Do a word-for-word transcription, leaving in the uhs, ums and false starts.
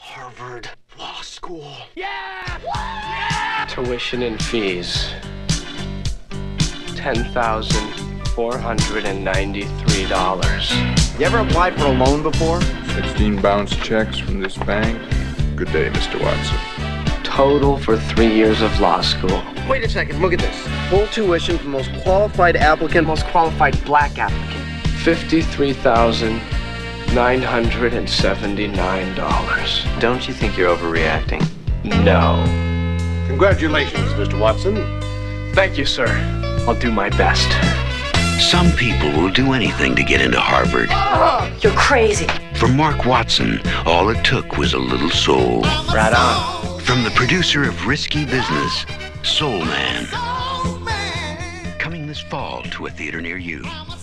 Harvard Law School. Yeah! Yeah! Tuition and fees, ten thousand four hundred ninety-three dollars. You ever applied for a loan before? sixteen bounce checks from this bank. Good day, Mister Watson. Total for three years of law school. Wait a second, look at this. Full tuition for most qualified applicant, most qualified black applicant. fifty-three thousand nine hundred seventy-nine dollars. Don't you think you're overreacting? No. Congratulations, Mister Watson. Thank you, sir. I'll do my best. Some people will do anything to get into Harvard. You're crazy. For Mark Watson, all it took was a little soul. Right on. From the producer of Risky Business, Soul Man. Coming this fall to a theater near you.